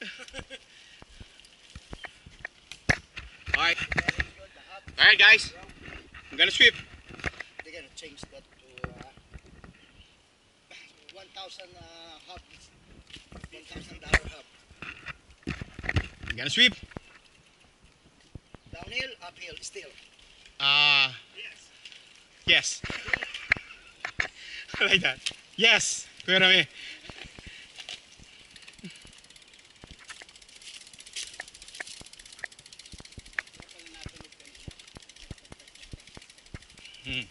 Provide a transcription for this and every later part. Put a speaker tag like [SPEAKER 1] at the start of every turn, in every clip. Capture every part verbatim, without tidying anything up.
[SPEAKER 1] Alright. Alright guys. I'm gonna sweep.
[SPEAKER 2] They're gonna change that to uh, one thousand uh, hub. one thousand dollar hub.
[SPEAKER 1] I'm gonna sweep.
[SPEAKER 2] Downhill, uphill, still.
[SPEAKER 1] Uh
[SPEAKER 2] Yes.
[SPEAKER 1] yes. I like that. Yes. Kuya Rami. Hmm.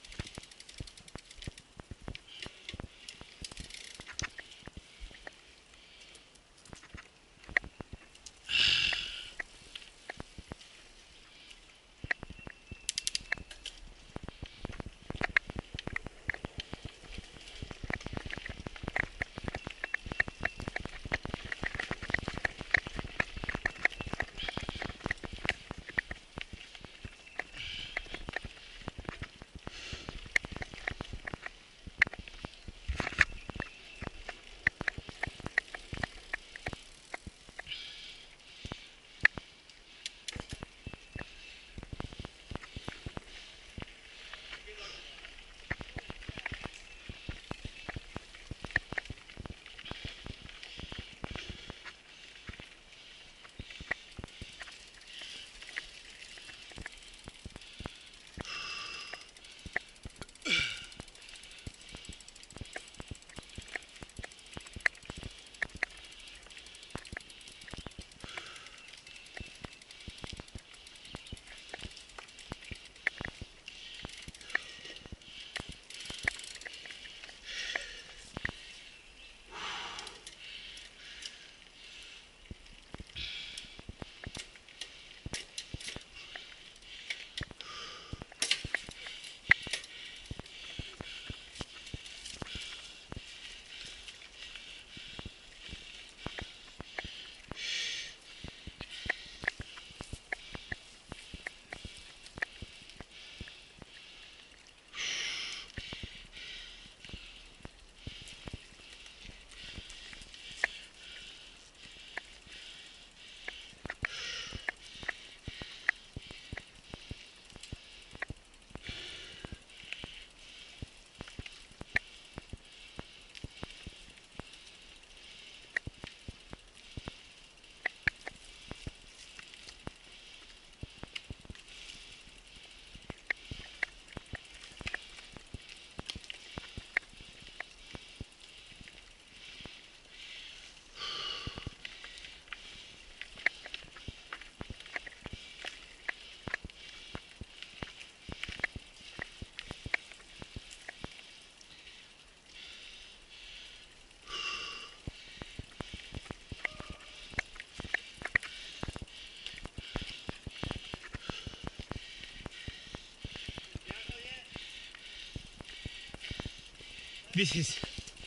[SPEAKER 1] This is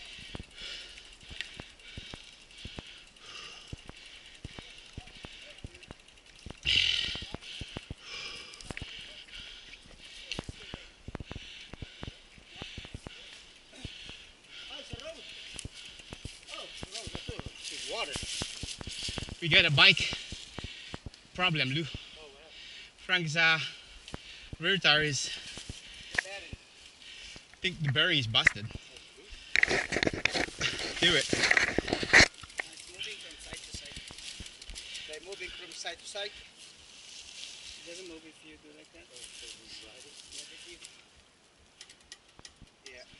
[SPEAKER 2] Oh, it's a road. Oh, it's a road. That's all. It's water.
[SPEAKER 1] we got a bike problem, Lou.
[SPEAKER 2] Oh, well.
[SPEAKER 1] Frank's uh rear tire is
[SPEAKER 2] Bearing.
[SPEAKER 1] I think the bearing is busted. Do it.
[SPEAKER 2] It's moving from side to side. They're moving from side to side. It doesn't move if you do like that. Oh, so we ride it. Yeah, if you- yeah.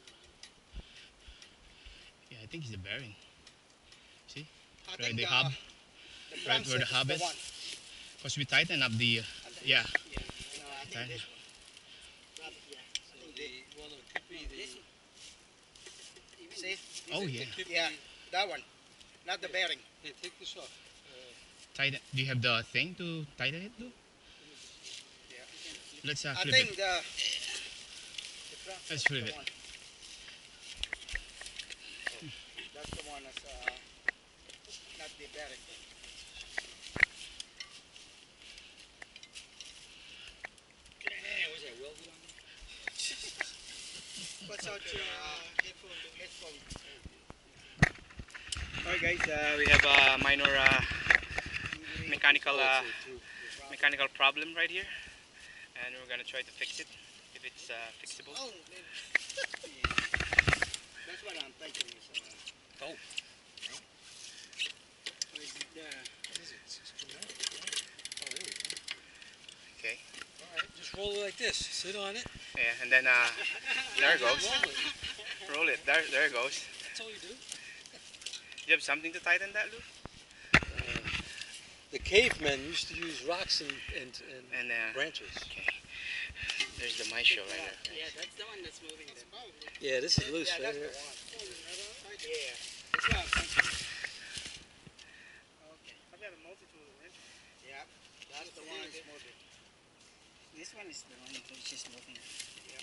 [SPEAKER 1] Yeah, I think it's the bearing. See?
[SPEAKER 2] I
[SPEAKER 1] Right,
[SPEAKER 2] think
[SPEAKER 1] the
[SPEAKER 2] uh,
[SPEAKER 1] hub.
[SPEAKER 2] the
[SPEAKER 1] Right
[SPEAKER 2] Bronx
[SPEAKER 1] where the
[SPEAKER 2] is
[SPEAKER 1] hub is.
[SPEAKER 2] one.
[SPEAKER 1] Because we tighten up the uh,
[SPEAKER 2] And the-
[SPEAKER 1] yeah.
[SPEAKER 2] Yeah. No, I think
[SPEAKER 1] Tighten.
[SPEAKER 2] this one. Rather, yeah. I think
[SPEAKER 3] The
[SPEAKER 2] this.
[SPEAKER 3] one that could be
[SPEAKER 2] No,
[SPEAKER 3] the,
[SPEAKER 2] this one. See?
[SPEAKER 1] Oh
[SPEAKER 3] it-
[SPEAKER 1] yeah.
[SPEAKER 3] it could
[SPEAKER 2] Yeah,
[SPEAKER 3] be,
[SPEAKER 2] that one. Not the bearing.
[SPEAKER 3] hey, take this off.
[SPEAKER 1] Tighten. Do you have the thing to tighten it, Lou?
[SPEAKER 2] Yeah.
[SPEAKER 1] Let's uh,
[SPEAKER 2] I
[SPEAKER 1] flip
[SPEAKER 2] think
[SPEAKER 1] it.
[SPEAKER 2] the, the Bronx
[SPEAKER 1] Let's
[SPEAKER 2] is
[SPEAKER 1] flip
[SPEAKER 2] the
[SPEAKER 1] it.
[SPEAKER 2] one. That's the one that's uh, not the bearing.
[SPEAKER 3] Man, was that welded on there?
[SPEAKER 2] What's out your uh, headphone? Headphone.
[SPEAKER 1] Alright guys, uh, we have a minor uh, mechanical uh, mechanical problem right here, and we're gonna try to fix it if it's uh, fixable.
[SPEAKER 2] Oh, that's what I'm thinking. Is, uh,
[SPEAKER 3] Oh.
[SPEAKER 2] or is it, uh,
[SPEAKER 3] What is it? It's dramatic, right? Oh, there we go.
[SPEAKER 1] Okay.
[SPEAKER 3] Alright, just roll it like this. Sit on it.
[SPEAKER 1] Yeah, and then uh, there it goes.
[SPEAKER 3] Roll it.
[SPEAKER 1] Roll it. There, there it goes.
[SPEAKER 3] That's all you do.
[SPEAKER 1] Do you have something to tighten that, Lou?
[SPEAKER 3] Uh, the cavemen used to use rocks and, and, and,
[SPEAKER 1] And uh,
[SPEAKER 3] branches.
[SPEAKER 1] okay. There's the maestro right
[SPEAKER 2] yeah,
[SPEAKER 1] there.
[SPEAKER 2] yeah, that's the one that's moving. Then.
[SPEAKER 3] Yeah, this is loose
[SPEAKER 2] Yeah,
[SPEAKER 3] right
[SPEAKER 2] that's
[SPEAKER 3] here.
[SPEAKER 2] the one. Yeah, that's what I'm thinking. Okay.
[SPEAKER 1] Have you had a multi-tool wrench?
[SPEAKER 2] Yeah, that's the one that's moving. This one is the one that's just moving. Yeah.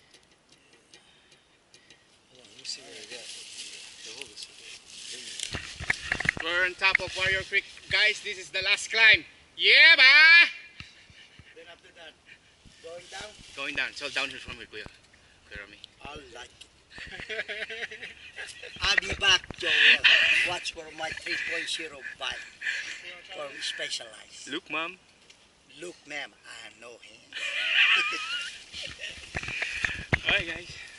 [SPEAKER 3] Hold on, let me see what I got. Okay, hold this.
[SPEAKER 1] We're on top of Warrior Creek. Guys, this is the last climb. Yeah, ba!
[SPEAKER 2] Then after that, going down,
[SPEAKER 1] Going down. It's all downhill from here, Kuya. Kuya Rami.
[SPEAKER 2] I like it. I'll be back, Joel. Watch for my three point oh bike for Specialized.
[SPEAKER 1] Look, Mom.
[SPEAKER 2] Look, ma'am, I know him.
[SPEAKER 1] Alright, guys.